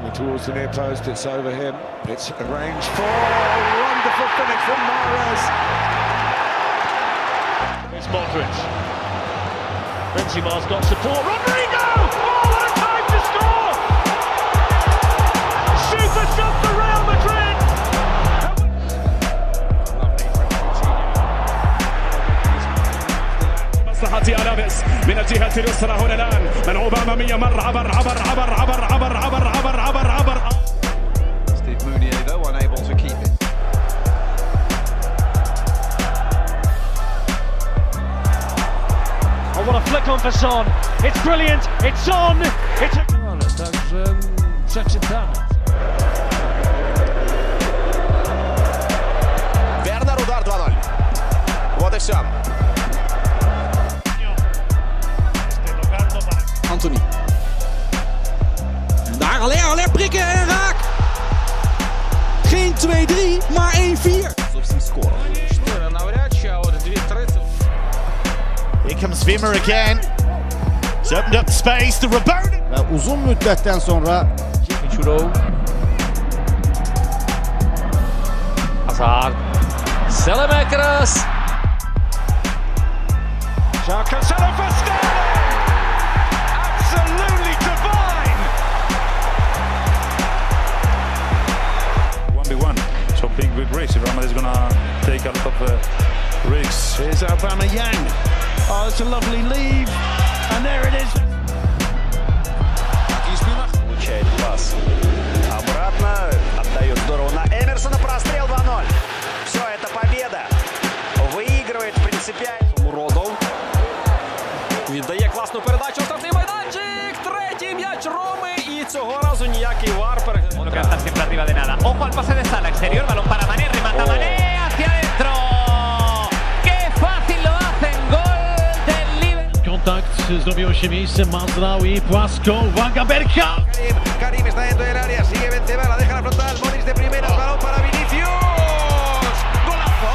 Towards the near post, it's over him. It's arranged for a wonderful finish from Mahrez. It's Modric. Benzema's got support. Rodrigo! Oh, what a time to score! Super shot for Real Madrid! مصلحة ألافيس من الجهة اليسرى هنا الآن ملعوبة أمامية مر عبر Steve Mounier though unable to keep it. Oh, what a flick on for Son. It's brilliant. It's on. It's a... Także przeczytane. Werner удар 2-0. Вот и все. Anthony. En daar Haller prikken en raak. Geen 2-3, maar 1-4. Зовсім скоро. 4 навряд чи, а от 2-3. Here comes Wimmer again. He's opened up space. The Rabona. Ve uzun müddetten sonra Michuro. Hazard. Saelemaekers. João Cancelo for Sterling. Absolutely divine. 1v1. So big race. Real Madrid is gonna take a lot of risks. Here's Aubameyang. Oh, it's a lovely leave. And there it is. Получает пас. Обратно. Отдает здорово на Эмерсона. Прострел 2-0. Все, это победа. Выигрывает принципиально. Родов. Віддає класну передачу. Штрафний майданчик. Третій м'яч Роми. І цього разу ніякий Варпер. Uno que está siempre arriba de nada. Ojo al pase de Salah. Exterior. Balón para Mané. Remata Mané. Hacia adentro. ¡Qué fácil lo hacen! Gol del Liverpool. Contact. Zrobiło się miejsce. Mazraoui. Płasko. Uwaga. Bergkamp. Karim está dentro del área. Sigue Benzema. La deja la frontal. Modric de primeras. Balón para Vinicius. ¡Golazo!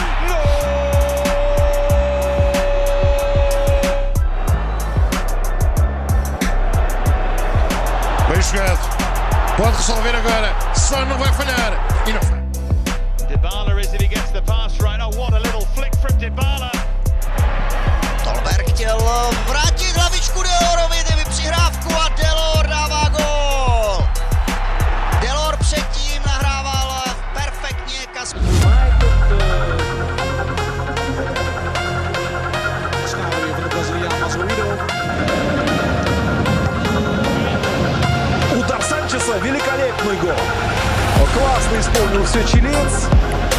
Busquets. Pode resolver agora. Só não vai falhar. E não falha. Dybala is if he gets the pass right. Oh, what a little flick from Dybala. Tolberg chtěl vrátit hlavičku Delorovi, kdyby přihrávku a Delor dává gól. Delor předtím nahrával perfektně kasku. Удар Санчеса. Великолепный гол. Классно исполнил все чилиец.